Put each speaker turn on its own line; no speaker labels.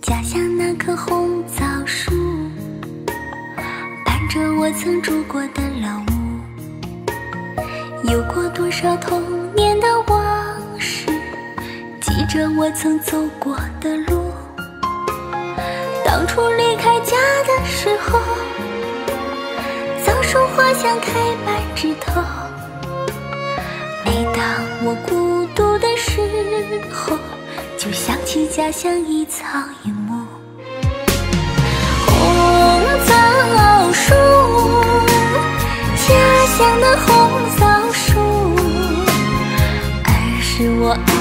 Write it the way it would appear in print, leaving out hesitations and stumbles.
家乡那棵红枣树，伴着我曾住过的老屋。有过多少童年的往事，记着我曾走过的路。当初离开家的时候，枣树花香开满枝头。每当我孤独的时候，就想起家乡一草一木。红枣树，家乡的红枣树，儿时我爱